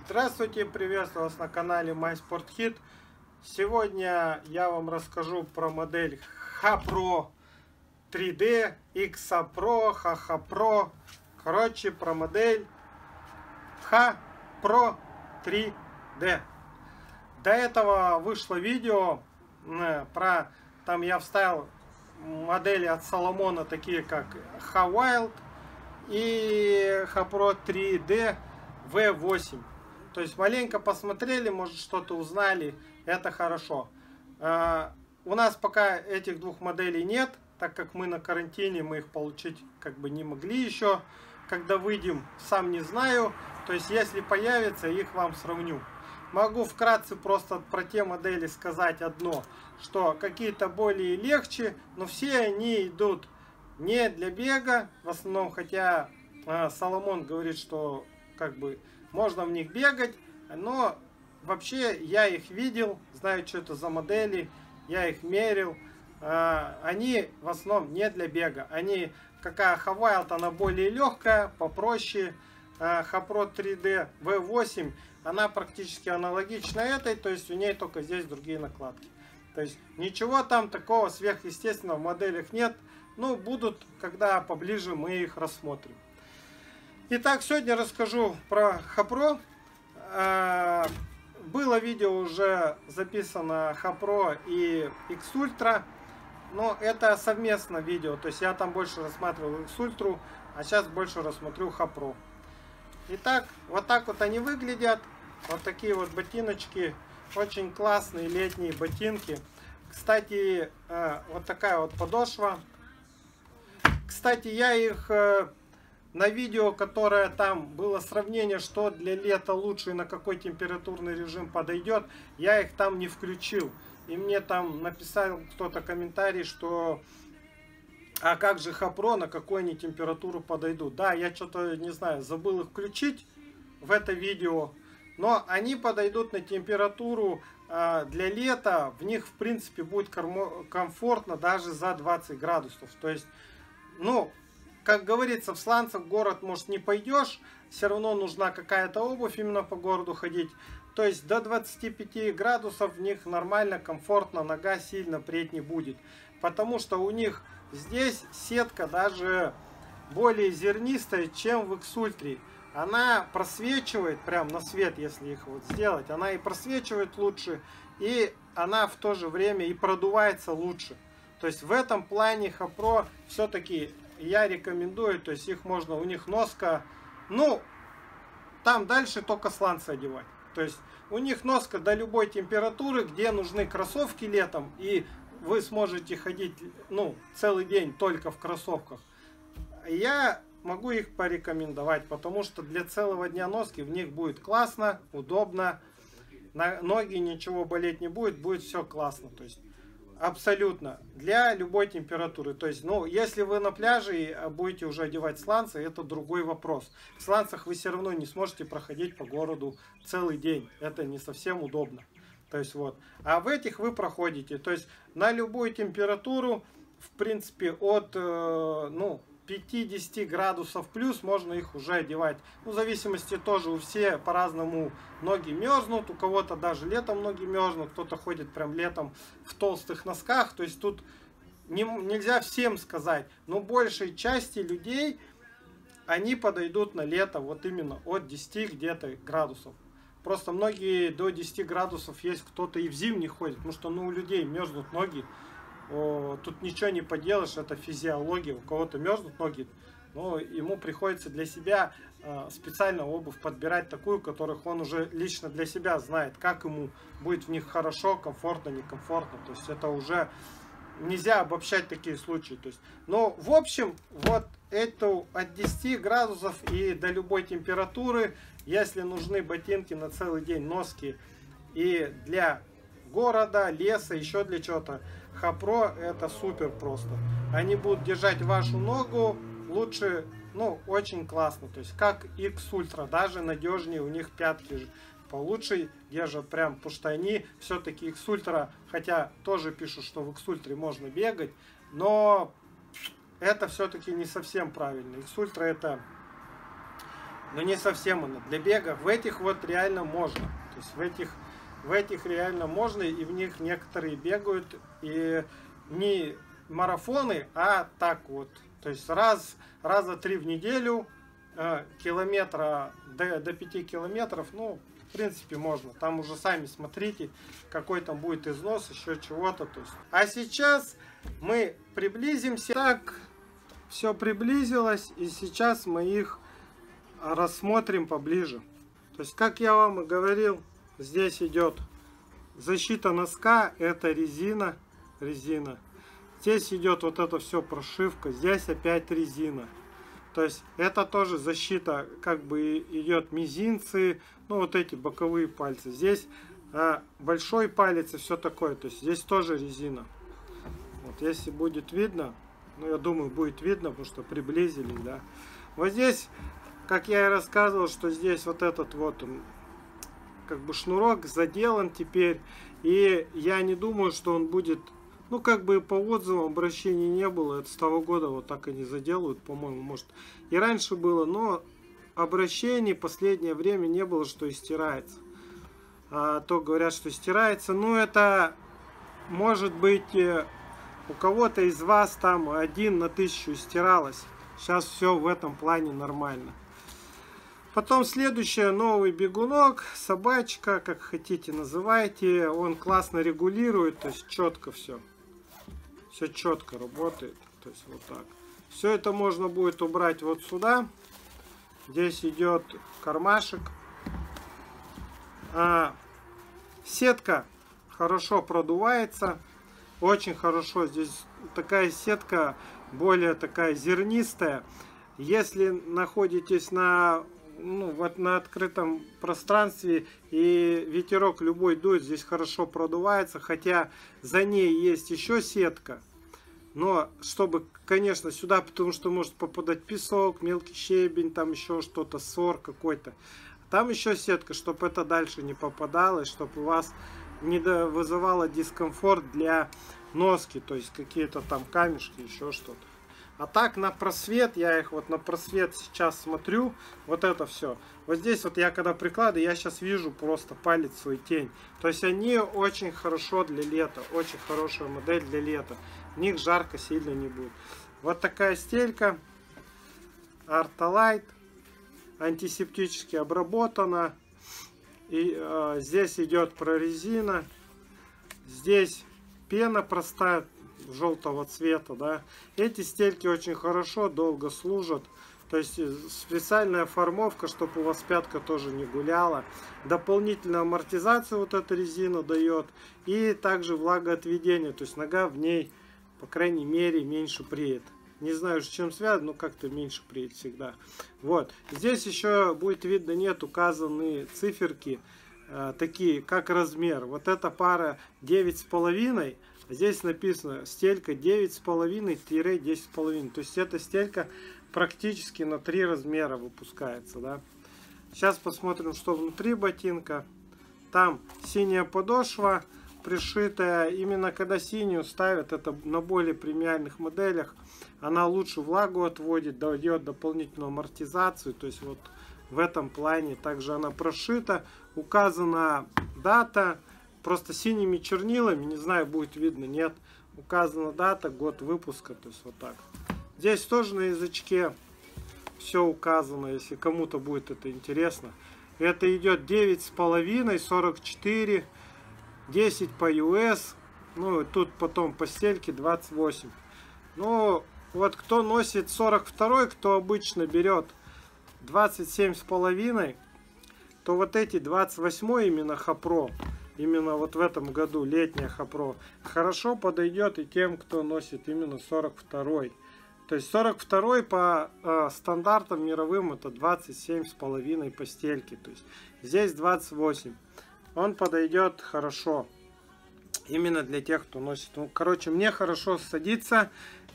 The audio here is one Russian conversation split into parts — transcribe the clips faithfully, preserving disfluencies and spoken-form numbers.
Здравствуйте, приветствую вас на канале MySportHit. Сегодня я вам расскажу про модель HaPro три дэ, XaPro, HaHaPro. Короче, про модель HaPro три дэ. До этого вышло видео про, там я вставил модели от Salomon, такие как HaWild и HaPro три дэ ви восемь. То есть маленько посмотрели, может что-то узнали, это хорошо. Uh, у нас пока этих двух моделей нет, так как мы на карантине, мы их получить как бы не могли еще. Когда выйдем, сам не знаю. То есть если появится, их вам сравню. Могу вкратце просто про те модели сказать одно, что какие-то более легче, но все они идут не для бега, в основном, хотя uh, Salomon говорит, что как бы можно в них бегать, но вообще я их видел, знаю, что это за модели, я их мерил. Они в основном не для бега. Они, какая HaWild, она более легкая, попроще. HaPro три дэ ви восемь, она практически аналогична этой, то есть у ней только здесь другие накладки. То есть ничего там такого сверхъестественного в моделях нет. Ну, будут, когда поближе мы их рассмотрим. Итак, сегодня расскажу про HaPro. Было видео уже записано HaPro и X-Ultra, но это совместно видео, то есть я там больше рассматривал X-Ultra, а сейчас больше рассмотрю HaPro. Итак, вот так вот они выглядят, вот такие вот ботиночки, очень классные летние ботинки. Кстати, вот такая вот подошва. Кстати, я их... На видео, которое там было сравнение, что для лета лучше и на какой температурный режим подойдет, я их там не включил. И мне там написал кто-то комментарий, что а как же HaPro, на какую они температуру подойдут. Да, я что-то, не знаю, забыл их включить в это видео. Но они подойдут на температуру э, для лета. В них, в принципе, будет комфортно даже за двадцать градусов. То есть, ну... Как говорится, в сланцах в город, может, не пойдешь, все равно нужна какая-то обувь именно по городу ходить. То есть до двадцати пяти градусов в них нормально, комфортно, нога сильно преть не будет. Потому что у них здесь сетка даже более зернистая, чем в X-Ultra. Она просвечивает прям на свет, если их вот сделать. Она и просвечивает лучше, и она в то же время и продувается лучше. То есть в этом плане HaPro все-таки... Я рекомендую, то есть их можно, у них носка, ну, там дальше только сланцы одевать. То есть у них носка до любой температуры, где нужны кроссовки летом, и вы сможете ходить, ну, целый день только в кроссовках. Я могу их порекомендовать, потому что для целого дня носки в них будет классно, удобно, на ноги ничего болеть не будет, будет все классно. То есть абсолютно. Для любой температуры. То есть, ну, если вы на пляже и будете уже одевать сланцы, это другой вопрос. В сланцах вы все равно не сможете проходить по городу целый день. Это не совсем удобно. То есть, вот. А в этих вы проходите. То есть, на любую температуру, в принципе, от, э, ну, пятидесяти градусов плюс можно их уже одевать. Ну, в зависимости тоже, у все по-разному ноги мерзнут, у кого-то даже летом ноги мерзнут, кто-то ходит прям летом в толстых носках. То есть тут не, нельзя всем сказать, но большей части людей они подойдут на лето вот именно от десяти где-то градусов. Просто многие до десяти градусов есть, кто-то и в зимний ходит, потому что ну, у людей мерзнут ноги. О, тут ничего не поделаешь, это физиология. У кого-то мерзнут ноги, но ему приходится для себя э, специально обувь подбирать такую, которых он уже лично для себя знает, как ему будет в них хорошо, комфортно, некомфортно. То есть это уже нельзя обобщать такие случаи. То есть, но в общем, вот эту от десяти градусов и до любой температуры, если нужны ботинки на целый день, носки и для города, леса, еще для чего-то, HaPro это супер просто. Они будут держать вашу ногу лучше, ну, очень классно. То есть, как X-Ultra, даже надежнее, у них пятки получше держат прям, потому что они все-таки X-Ultra, хотя тоже пишут, что в X-Ultra можно бегать, но это все-таки не совсем правильно. X-Ultra это но не совсем она. Для бега в этих вот реально можно. То есть в этих, в этих реально можно, и в них некоторые бегают, и не марафоны, а так вот. То есть раз, раза три в неделю, э, километра до, до пяти километров, ну, в принципе, можно. Там уже сами смотрите, какой там будет износ, еще чего-то. То есть. А сейчас мы приблизимся. Так, все приблизилось, и сейчас мы их рассмотрим поближе. То есть, как я вам и говорил, здесь идет защита носка, это резина, резина. Здесь идет вот это все прошивка, здесь опять резина. То есть это тоже защита, как бы идет мизинцы, ну вот эти боковые пальцы. Здесь а, большой палец и все такое, то есть здесь тоже резина. Вот если будет видно, ну я думаю будет видно, потому что приблизились, да. Вот здесь, как я и рассказывал, что здесь вот этот вот как бы шнурок заделан теперь, и я не думаю, что он будет. Ну, как бы по отзывам обращений не было. Это с того года вот так они заделают, по-моему, может. И раньше было, но обращений в последнее время не было, что и стирается. А то говорят, что стирается. Ну, это может быть у кого-то из вас там один на тысячу стиралось. Сейчас все в этом плане нормально. Потом следующее, новый бегунок, собачка, как хотите называйте. Он классно регулирует, то есть четко все. Все четко работает. То есть вот так. Все это можно будет убрать вот сюда. Здесь идет кармашек. А, сетка хорошо продувается. Очень хорошо. Здесь такая сетка более такая зернистая. Если находитесь на, ну, вот на открытом пространстве и ветерок любой дует, здесь хорошо продувается. Хотя за ней есть еще сетка. Но чтобы, конечно, сюда, потому что может попадать песок, мелкий щебень, там еще что-то, сор какой-то. Там еще сетка, чтобы это дальше не попадало, чтобы у вас не вызывало дискомфорт для носки, то есть какие-то там камешки, еще что-то. А так на просвет, я их вот на просвет сейчас смотрю, вот это все. Вот здесь вот я когда прикладываю, я сейчас вижу просто палец свой тень. То есть они очень хорошо для лета, очень хорошая модель для лета. В них жарко сильно не будет. Вот такая стелька, Арталайт, антисептически обработана. И э, здесь идет прорезина, здесь пена простая, желтого цвета, да. Эти стельки очень хорошо, долго служат. То есть специальная формовка, чтобы у вас пятка тоже не гуляла. Дополнительную амортизацию вот эта резина дает. И также влагоотведение. То есть нога в ней, по крайней мере, меньше преет. Не знаю, с чем связано, но как-то меньше преет всегда. Вот. Здесь еще будет видно, нет указаны циферки. Такие, как размер. Вот эта пара девять с половиной. Здесь написано стелька девять с половиной — десять с половиной. То есть эта стелька практически на три размера выпускается. Да? Сейчас посмотрим, что внутри ботинка. Там синяя подошва пришитая. Именно когда синюю ставят, это на более премиальных моделях, она лучше влагу отводит, дает дополнительную амортизацию. То есть вот в этом плане также она прошита. Указана дата. Просто синими чернилами, не знаю, будет видно, нет. Указана дата, год выпуска, то есть вот так. Здесь тоже на язычке все указано, если кому-то будет это интересно. Это идет девять с половиной, сорок четыре, десять по ю эс, ну и тут потом по стельке двадцать восемь. Ну, вот кто носит сорок два, кто обычно берет двадцать семь с половиной, то вот эти двадцать восемь именно Хапро, именно вот в этом году летняя Хапро, хорошо подойдет и тем, кто носит именно сорок два. То есть сорок два по э, стандартам мировым это двадцать семь с половиной по стельке. То есть здесь двадцать восемь. Он подойдет хорошо. Именно для тех, кто носит. Ну, короче, мне хорошо садится.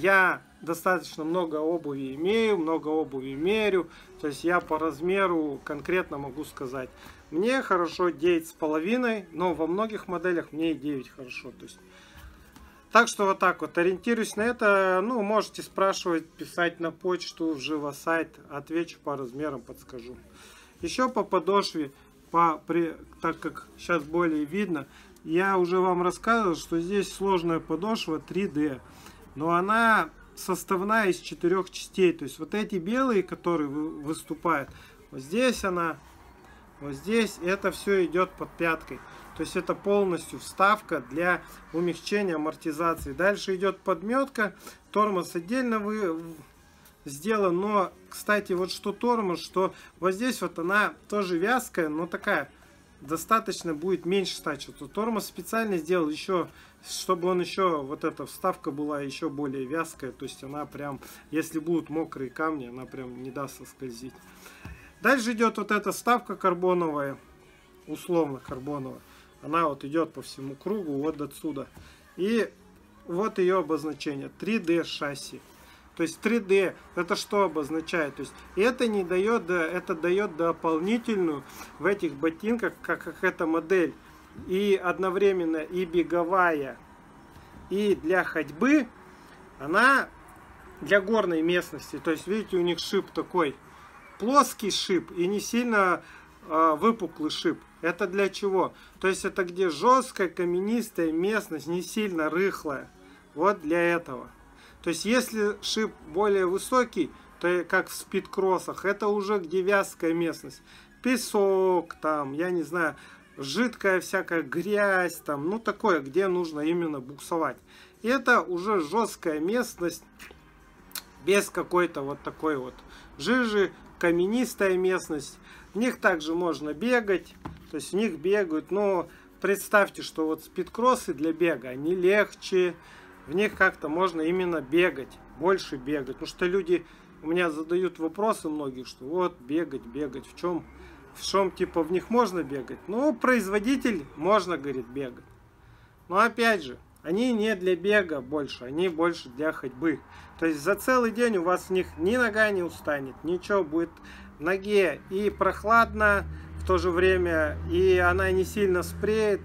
Я достаточно много обуви имею, много обуви мерю. То есть я по размеру конкретно могу сказать. Мне хорошо девять с половиной, но во многих моделях мне и девять хорошо. То есть Так что вот так вот ориентируюсь на это. Ну, можете спрашивать, писать на почту, в Живосайт. Отвечу по размерам, подскажу. Еще по подошве, по, при, так как сейчас более видно, я уже вам рассказывал, что здесь сложная подошва три дэ. Но она составная из четырех частей. То есть вот эти белые, которые выступают, вот здесь она, вот здесь, это все идет под пяткой. То есть это полностью вставка для умягчения амортизации. Дальше идет подметка. Тормоз отдельно вы сделан. Но, кстати, вот что тормоз, что вот здесь вот она тоже вязкая, но такая достаточно будет меньше стачиваться. Тормоз специально сделал еще, чтобы он еще, вот эта вставка была еще более вязкая. То есть она прям, если будут мокрые камни, она прям не даст соскользить. Дальше идет вот эта вставка карбоновая, условно карбоновая. Она вот идет по всему кругу, вот отсюда. И вот ее обозначение. три дэ шасси. То есть три дэ это что обозначает? То есть это не дает, это дает дополнительную в этих ботинках, как, как эта модель. И одновременно и беговая, и для ходьбы. Она для горной местности. То есть видите, у них шип такой плоский шип и не сильно э, выпуклый шип. Это для чего? То есть это где жесткая каменистая местность, не сильно рыхлая. Вот для этого. То есть если шип более высокий, то как в спидкроссах, это уже где вязкая местность. Песок там, я не знаю, жидкая всякая грязь там, ну такое, где нужно именно буксовать. И это уже жесткая местность без какой-то вот такой вот жижи, каменистая местность. В них также можно бегать. То есть в них бегают, но представьте, что вот спидкроссы для бега, они легче, в них как-то можно именно бегать, больше бегать. Потому что люди у меня задают вопросы многие, что вот бегать, бегать, в чем, в чем типа в них можно бегать? Ну, производитель можно, говорит, бегать. Но опять же, они не для бега больше, они больше для ходьбы. То есть за целый день у вас в них ни нога не устанет, ничего будет в ноге и прохладно, в то же время и она не сильно спреет.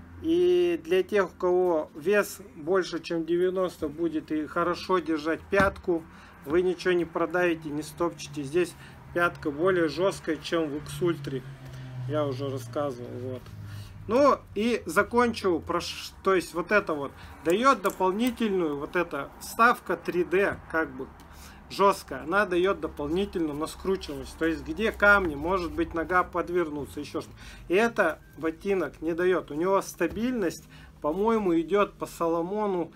И для тех, у кого вес больше чем девяносто, будет и хорошо держать пятку, вы ничего не продавите, не стопчете. Здесь пятка более жесткая, чем в X-Ultra, я уже рассказывал. Вот. Ну и закончу, то есть вот это вот дает дополнительную, вот эта вставка три дэ, как бы жесткая, она дает дополнительную наскручиваемость. То есть где камни, может быть нога подвернуться, еще что-то. И это ботинок не дает. У него стабильность, по-моему, идет по Соломону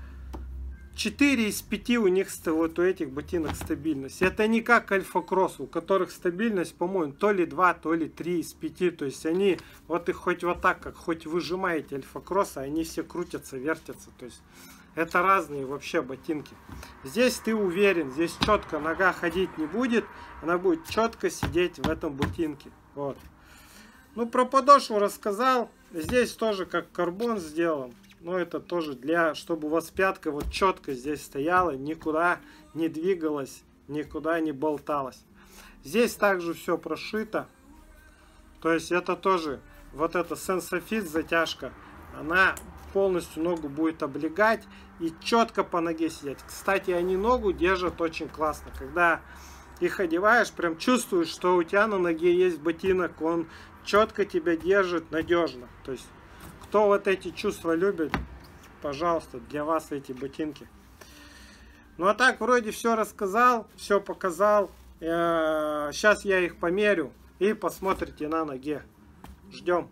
четыре из пяти у них вот у этих ботинок стабильность. Это не как Альфа-Кросс, у которых стабильность, по-моему, то ли два, то ли три из пяти. То есть они вот их хоть вот так, как хоть выжимаете Альфа-Кросса, они все крутятся, вертятся. То есть это разные вообще ботинки. Здесь ты уверен, здесь четко нога ходить не будет, она будет четко сидеть в этом ботинке. Вот. Ну, про подошву рассказал. Здесь тоже как карбон сделан. Но это тоже для, чтобы у вас пятка вот четко здесь стояла, никуда не двигалась, никуда не болталась. Здесь также все прошито. То есть это тоже, вот эта Sensofitt затяжка, она полностью ногу будет облегать и четко по ноге сидеть. Кстати, они ногу держат очень классно. Когда их одеваешь, прям чувствуешь, что у тебя на ноге есть ботинок, он четко тебя держит надежно. То есть, кто вот эти чувства любит, пожалуйста, для вас эти ботинки. Ну а так, вроде все рассказал, все показал. Сейчас я их померю и посмотрите на ноге. Ждем.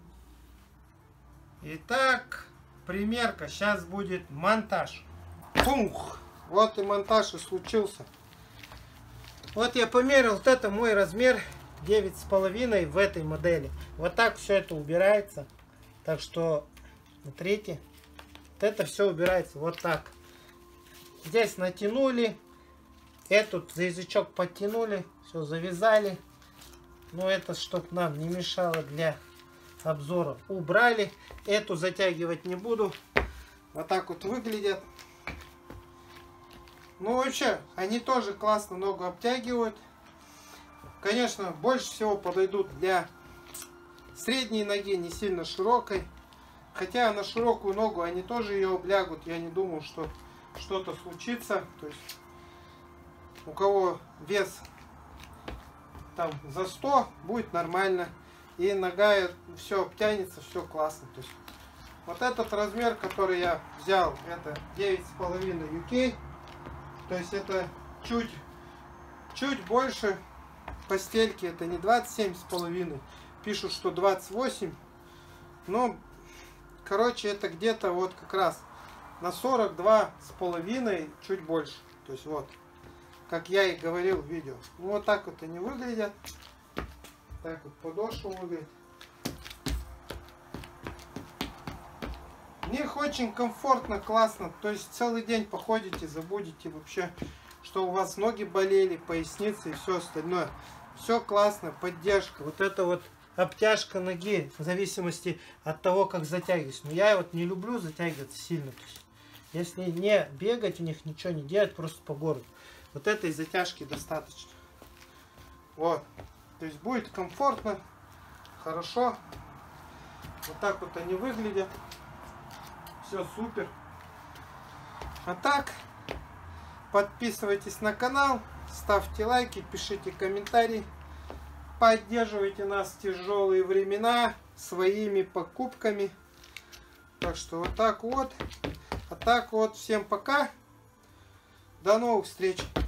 Итак, примерка. Сейчас будет монтаж. Пух! Вот и монтаж и случился. Вот я померил, вот это мой размер девять с половиной в этой модели. Вот так все это убирается. Так что, смотрите, вот это все убирается вот так. Здесь натянули, этот за язычок подтянули, все завязали. Но это, чтобы нам не мешало для обзора, убрали. Эту затягивать не буду. Вот так вот выглядят. Ну вообще, они тоже классно ногу обтягивают. Конечно, больше всего подойдут для средней ноги, не сильно широкой. Хотя на широкую ногу они тоже ее облягут. Я не думаю, что что-то случится. То есть у кого вес там за сто, будет нормально. И нога все обтянется, все классно. То есть вот этот размер, который я взял, это девять с половиной ю кей. То есть это чуть, чуть больше постельки. Это не двадцать семь с половиной. Пишут, что двадцать восемь. Но, короче, это где-то вот как раз на сорок два с половиной, чуть больше. То есть вот, как я и говорил в видео. Ну, вот так вот они выглядят. Так вот подошва выглядит. В них очень комфортно, классно. То есть целый день походите, забудете вообще, что у вас ноги болели, поясница и все остальное. Все классно, поддержка. Вот это вот обтяжка ноги, в зависимости от того, как затягиваюсь. Но я вот не люблю затягиваться сильно. То есть, если не бегать в них, ничего не делать, просто по городу. Вот этой затяжки достаточно. Вот. То есть будет комфортно, хорошо. Вот так вот они выглядят. Все супер. А так, подписывайтесь на канал, ставьте лайки, пишите комментарии. Поддерживайте нас в тяжелые времена своими покупками. Так что вот так вот. А так вот, всем пока. До новых встреч.